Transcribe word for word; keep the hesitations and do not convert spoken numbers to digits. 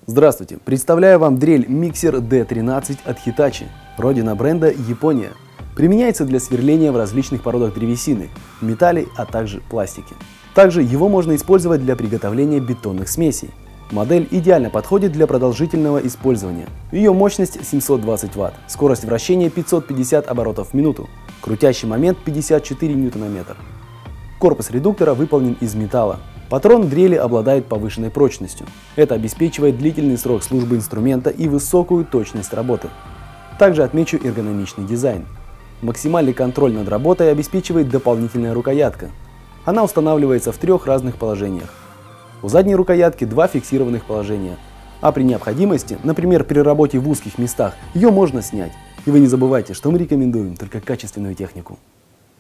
Здравствуйте! Представляю вам дрель Mixer ди тринадцать от Hitachi. Родина бренда Япония. Применяется для сверления в различных породах древесины, металле, а также пластике. Также его можно использовать для приготовления бетонных смесей. Модель идеально подходит для продолжительного использования. Ее мощность семьсот двадцать ватт, скорость вращения пятьсот пятьдесят оборотов в минуту, крутящий момент пятьдесят четыре ньютона метра. Корпус редуктора выполнен из металла. Патрон дрели обладает повышенной прочностью. Это обеспечивает длительный срок службы инструмента и высокую точность работы. Также отмечу эргономичный дизайн. Максимальный контроль над работой обеспечивает дополнительная рукоятка. Она устанавливается в трех разных положениях. У задней рукоятки два фиксированных положения, а при необходимости, например при работе в узких местах, ее можно снять. И вы не забывайте, что мы рекомендуем только качественную технику.